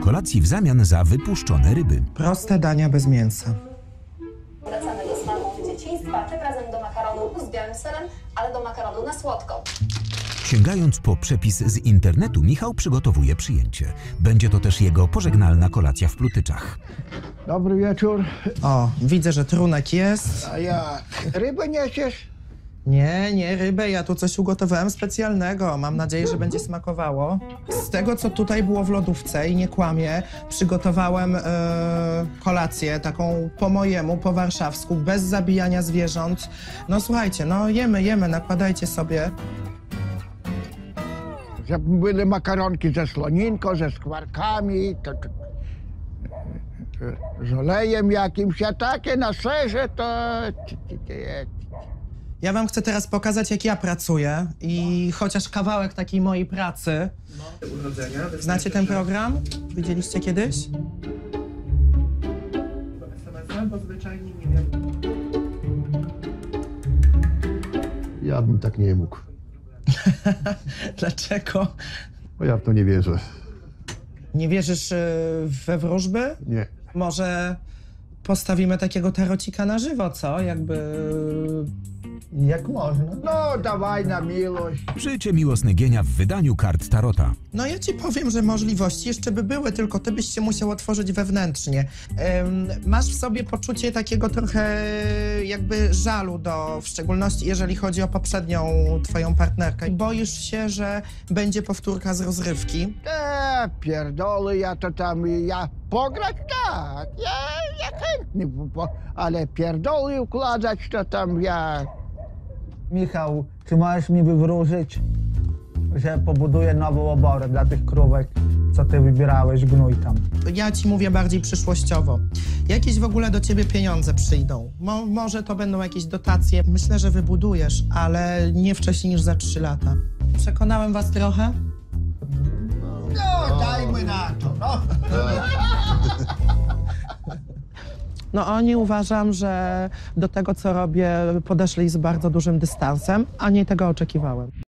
kolacji w zamian za wypuszczone ryby. Proste dania bez mięsa. Wracamy do smaków dzieciństwa, tym razem do makaronu z białym serem, ale do makaronu na słodko. Sięgając po przepis z internetu, Michał przygotowuje przyjęcie. Będzie to też jego pożegnalna kolacja w Plutyczach. Dobry wieczór. O, widzę, że trunek jest. A jak? Rybę niesiesz? Nie, rybę. Ja tu coś ugotowałem specjalnego. Mam nadzieję, że będzie smakowało. Z tego, co tutaj było w lodówce i nie kłamię, przygotowałem kolację taką po mojemu, po warszawsku, bez zabijania zwierząt. No słuchajcie, no jemy, nakładajcie sobie. Żeby były makaronki ze słoninką, ze skwarkami, z olejem jakimś, a takie na serze to... Ja wam chcę teraz pokazać, jak ja pracuję i chociaż kawałek takiej mojej pracy. Znacie ten program? Widzieliście kiedyś? Bo zwyczajnie nie wiem. Ja bym tak nie mógł, Dlaczego? bo ja w to nie wierzę. Nie wierzysz we wróżby? Nie. Może postawimy takiego tarocika na żywo, co? Jak można. No, dawaj na miłość. Życie miłosne Gienia w wydaniu kart Tarota. No ja ci powiem, że możliwości jeszcze by były, tylko ty byś się musiał otworzyć wewnętrznie. Masz w sobie poczucie takiego trochę jakby żalu w szczególności jeżeli chodzi o poprzednią twoją partnerkę. Boisz się, że będzie powtórka z rozrywki. Pierdolę, ja to tam, ja pograć tak, ja chętnie, ale pierdolę układać to tam ja... Michał, czy możesz mi wywróżyć, że pobuduję nową oborę dla tych krówek, co ty wybierałeś, gnój tam? Ja ci mówię bardziej przyszłościowo. Jakieś w ogóle do ciebie pieniądze przyjdą. Może to będą jakieś dotacje. Myślę, że wybudujesz, ale nie wcześniej niż za 3 lata. Przekonałem was trochę? No, dajmy na to, no. No oni uważam, że do tego, co robię, podeszli z bardzo dużym dystansem, a nie tego oczekiwałem.